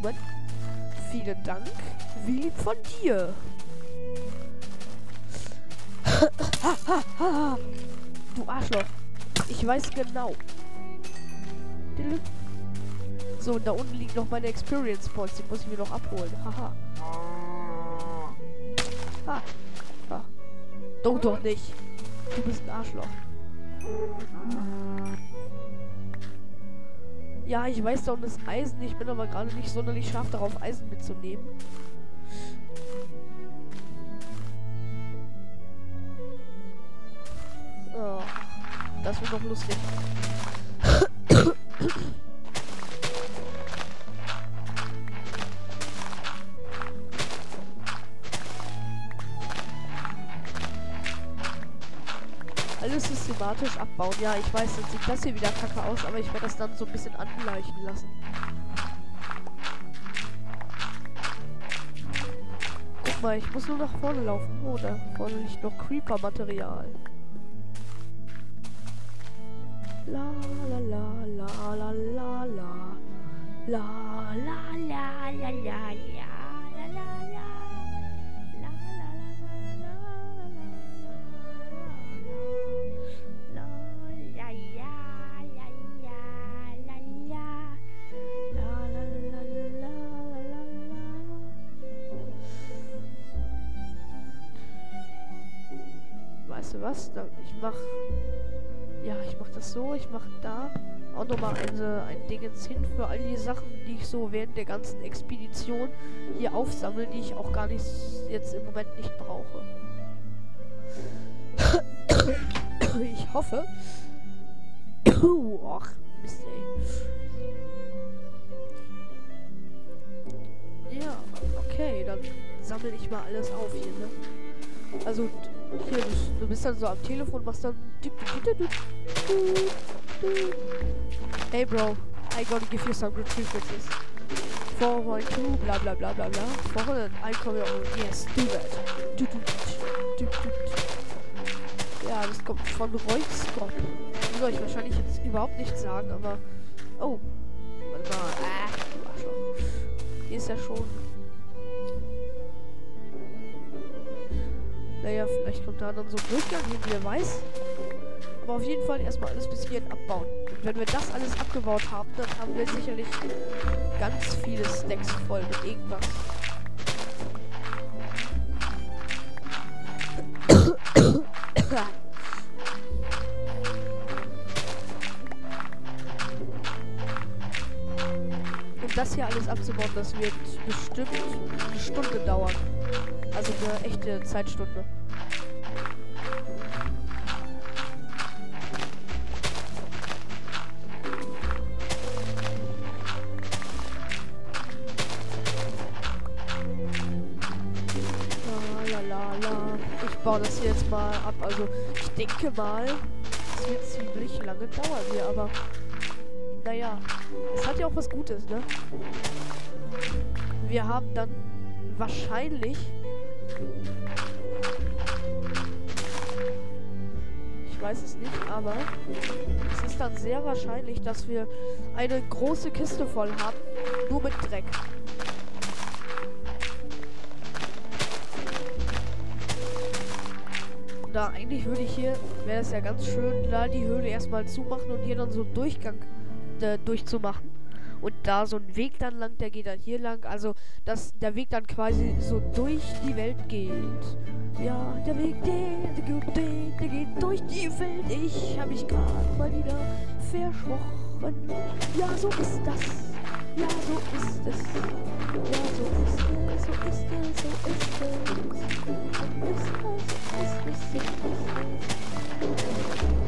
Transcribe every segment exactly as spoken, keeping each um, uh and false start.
Blumen. Vielen Dank. Wie lieb von dir. Du Arschloch. Ich weiß genau. So, und da unten liegen noch meine Experience Points. Die muss ich mir noch abholen. Haha. Ah. Ah. Doch, doch nicht. Du bist ein Arschloch. Ja, ich weiß, da unten ist Eisen. Ich bin aber gerade nicht sonderlich scharf darauf, Eisen mitzunehmen. Oh, das wird doch lustig. Alles systematisch abbauen. Ja, ich weiß, dann sieht das hier wieder kacke aus, aber ich werde das dann so ein bisschen angleichen lassen. Guck mal, ich muss nur nach vorne laufen. Oh, da vorne liegt noch Creeper-Material. La la la la la la la la la la la la la Weißt du was? Ich mach. Ja, ich mach das so. Ich mach da auch nochmal eine, ein Dingens hin für all die Sachen, die ich so während der ganzen Expedition hier aufsammle, die ich auch gar nicht jetzt im Moment nicht brauche. Ich hoffe. Och, Mist, ey. Ja, okay, dann sammle ich mal alles auf hier, ne? Also, hier, du, du bist dann so am Telefon, machst dann... Hey, Bro, I gotta give you some good frequencies. four point two, bla bla bla bla bla. four hundred, I come here, yes, do that. Du, du, du, du, du. Ja, das kommt von Roykscott. Soll ich wahrscheinlich jetzt überhaupt nicht sagen, aber... Oh, warte mal. Ah, du Arschloch. Hier ist ja schon... Naja, vielleicht kommt da dann so ein Durchgang hin, wer weiß. Aber auf jeden Fall erstmal alles bis hierhin abbauen. Und wenn wir das alles abgebaut haben, dann haben wir sicherlich ganz viele Stacks voll mit irgendwas. Und das hier alles abzubauen, das wird bestimmt eine Stunde dauern. Also eine echte Zeitstunde. La, la, la, la. Ich baue das hier jetzt mal ab. Also ich denke mal, es wird ziemlich lange dauern hier, aber naja, es hat ja auch was Gutes, ne? Wir haben dann wahrscheinlich... Ich weiß es nicht, aber es ist dann sehr wahrscheinlich, dass wir eine große Kiste voll haben, nur mit Dreck. Da eigentlich würde ich hier, wäre es ja ganz schön, da die Höhle erstmal zumachen und hier dann so einen Durchgang äh, durchzumachen. Und da so ein Weg dann lang, der geht dann hier lang. Also, dass der Weg dann quasi so durch die Welt geht. Ja, der Weg, der, der, der, der geht durch die Welt. Ich habe mich gerade mal wieder versprochen. Ja, so ist das. Ja, so ist es. Ja, so ist es. So ist es. So ist es. So ist es. So ist es. So ist es.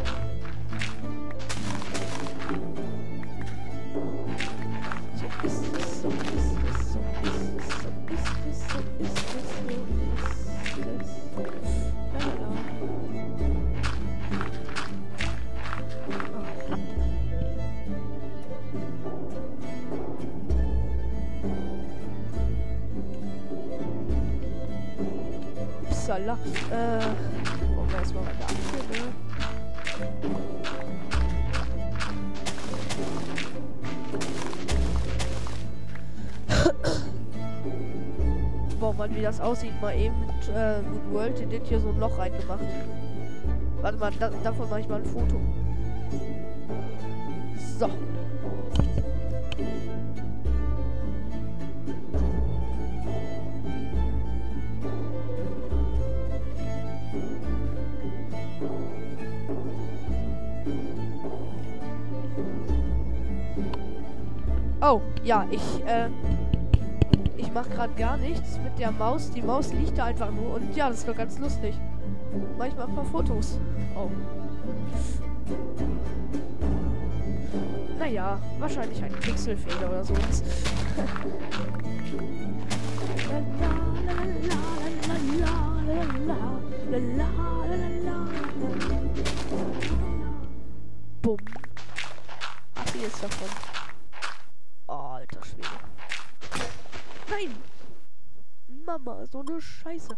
Upsala. Äh, wollen wir erstmal weiter abgehen, ne? Aufbaumann, wie das aussieht, mal eben mit äh, Moon World in den hier so ein Loch reingemacht. Warte mal, da, davon mache ich mal ein Foto. So. Oh, ja, ich, äh, ich mache gerade gar nichts mit der Maus. Die Maus liegt da einfach nur und ja, das ist doch ganz lustig. Mach ich mal ein paar Fotos. Oh. Naja, wahrscheinlich ein Pixelfehler oder so. Bumm. Ach, hier ist davon. Oh, alter Schwede. Nein! Mama, so eine Scheiße.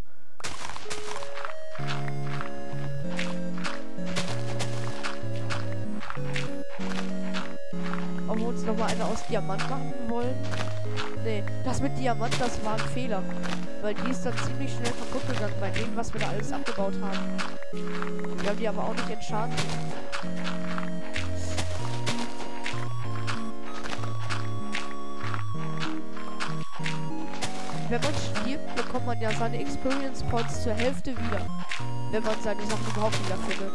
Ob wir uns nochmal eine aus Diamant machen wollen? Nee, das mit Diamant, das war ein Fehler. Weil die ist dann ziemlich schnell kaputt gegangen bei dem, was wir da alles abgebaut haben. Wir haben die aber auch nicht entschadet. Wenn man stirbt, bekommt man ja seine Experience Points zur Hälfte wieder. Wenn man seine Sachen überhaupt wieder findet.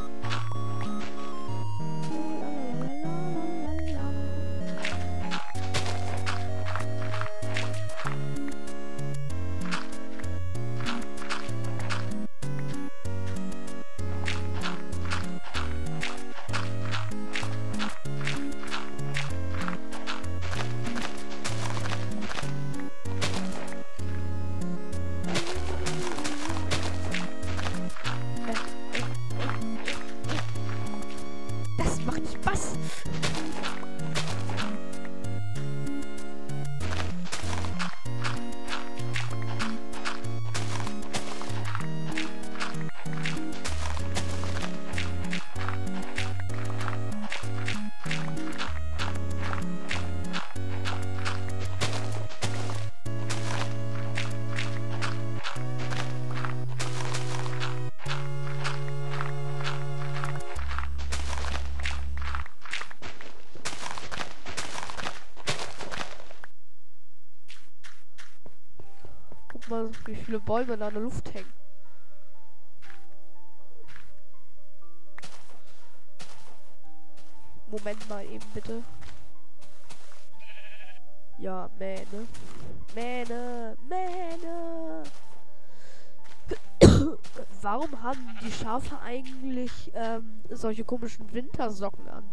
Mal, wie viele Bäume da in der Luft hängen. Moment mal eben bitte. Ja, Mähne. Mähne. Mähne. Warum haben die Schafe eigentlich ähm, solche komischen Wintersocken an?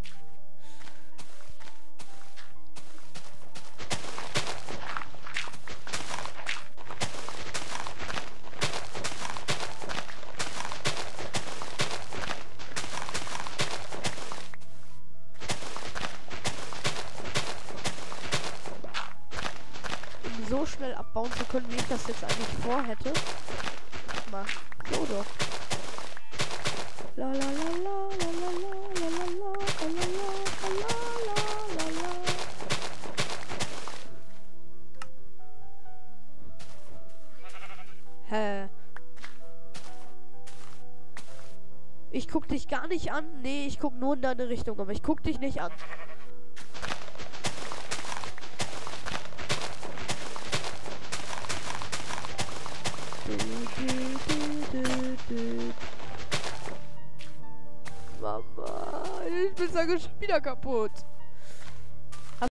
So schnell abbauen zu können, wie ich das jetzt eigentlich vorhätte. Mal, so doch. La la la la la la la la la la la la la. Hä? Ich guck dich gar nicht an. Nee, ich guck nur in deine Richtung, aber ich guck dich nicht an. Mama, ich bin schon wieder kaputt.